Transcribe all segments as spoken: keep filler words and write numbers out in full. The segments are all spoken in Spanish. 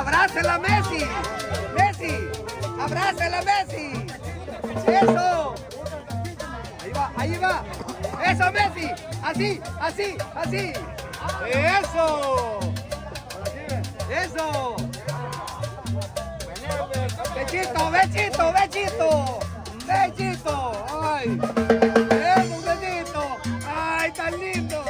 ¡Abrácela, Messi! ¡Messi! ¡Abrácela, Messi! ¡Eso! Ahí va, ahí va. ¡Eso, Messi! ¡Así, así, así! ¡Eso! ¡Eso! ¡Bechito, bechito, bechito! ¡Bechito! ¡Ay! ¡Es un bechito! ¡Ay, tan lindo!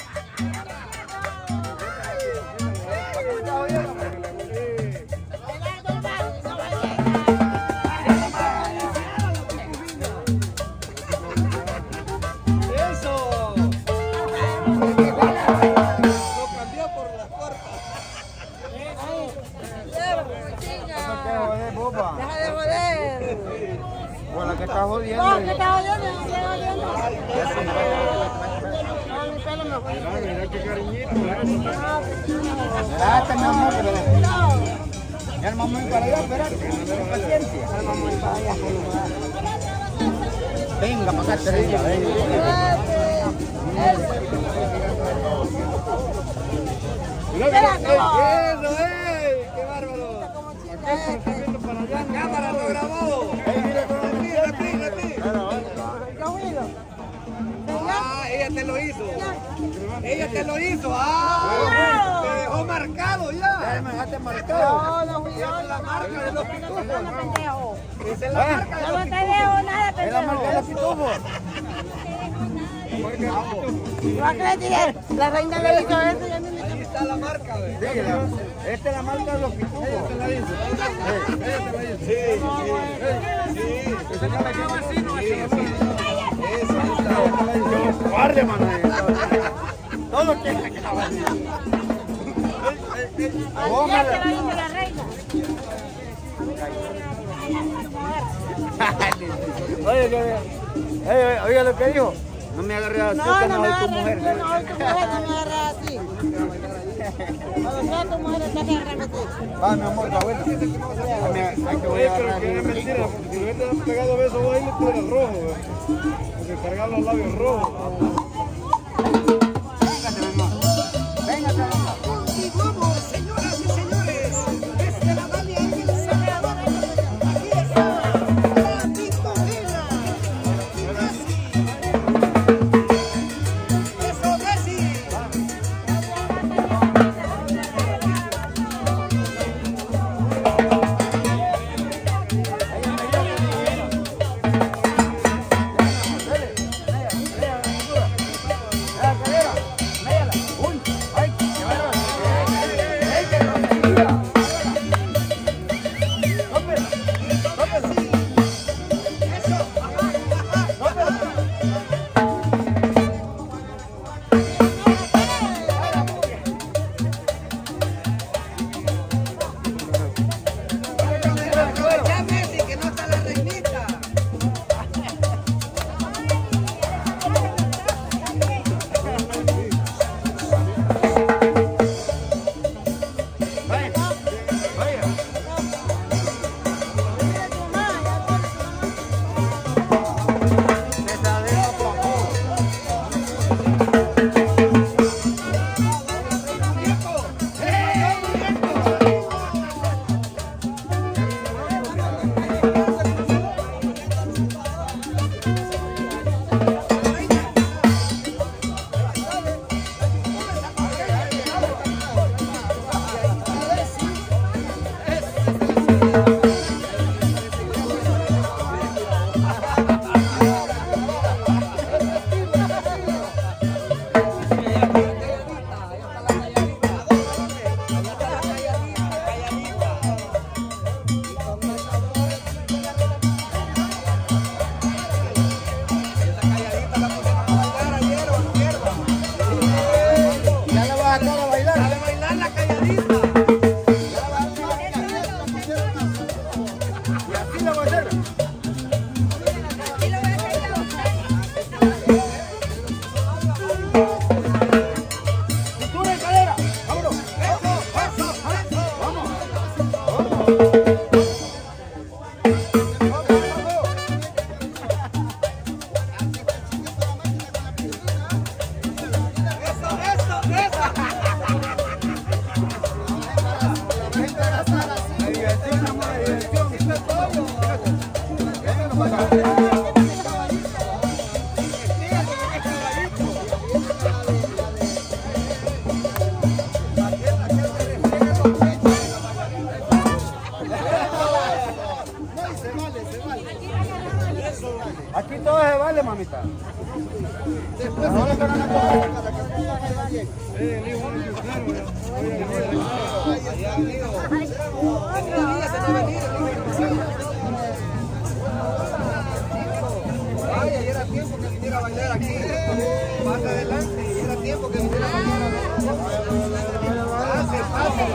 Deja de joder. Bueno, que está jodiendo. No, que está jodiendo, no está jodiendo. No, mi pelo me fue. Mira qué cariñito. Espérate, mi amor, pero... Ya el mamón para allá, espérate. Ten paciencia. El mamón para allá. Venga, para acá, Teresa. ¡Eso, eh! ¡Qué bárbaro! La cámara lo grabó. Ah, ella te lo hizo. Ella te lo hizo. Ah, te dejó marcado ya. Ya me dejaste marcado. No, no fui yo. Esa es la marca de los pitufos. Pendejo. Esa es la marca de Yo los no te dejo nada, Es la marca de los pendejo. pitufos. ¿No crees que la reina le hizo eso y a mí me Ahí está la marca, güey. Sí, la- esta es la marca de los pitufos. Ella te la hizo. Ella te la hizo. Sí, sí. Sí. Esa no la lleva así, no así. Esa, ahí está. Guarde, mano. Todo que se acaba. Así es que lo hizo la reina. Oye, que- oye, oye lo que dijo. No me agarré así, No, que no no me soy tu agarres, mujer. no, no, tu mujer no me agarras así. Cuando sea tu mujer, está que agarrarme así. Va, mi amor, está bueno. Hay que voy Oye, a pero agarrar que es el mentira, rico. porque si no te han pegado besos vos ahí le tienes rojo, güey. Porque cargar los labios rojos. Véngate, mi amor. Véngate, mi amor. Continuamos, señoras y señores. Desde la Valle del Salvador. Aquí está la Victorina. Eso, Messi. Ya, Messi, que no está la reinita. Eso, eso, eso. Aquí todo se vale, mamita. Después se van a comer para que todo se vaya. Eh, el hijo de Cristiano, Allá, amigo. Ay, ya era tiempo que viniera a bailar aquí. Más adelante, ya era tiempo que viniera a bailar. Pase, pase.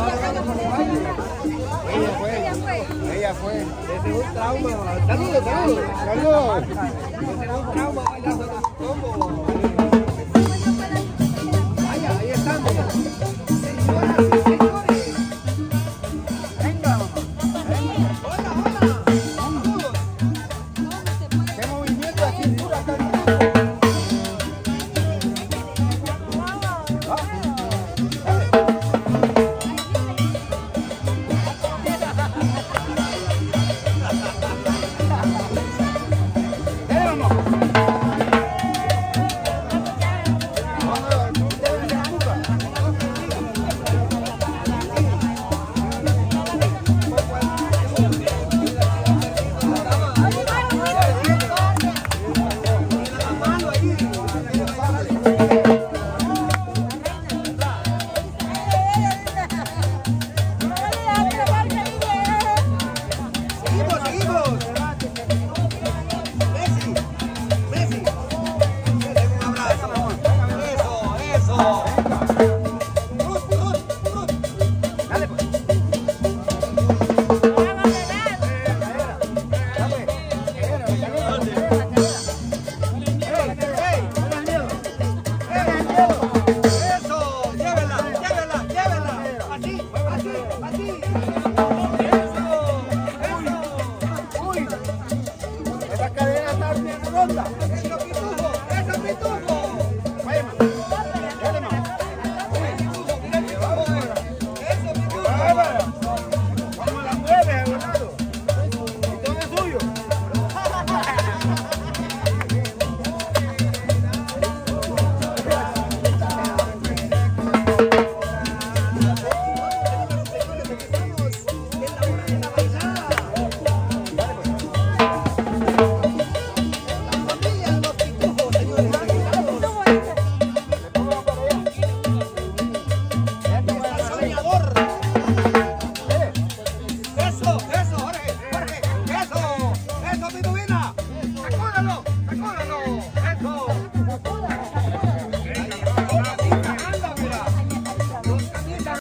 Ella fue. Ella fue. Ese es un trauma. Saludos, saludos. Saludos. Ese es un trauma bailar solo un combo. Vaya, ahí están.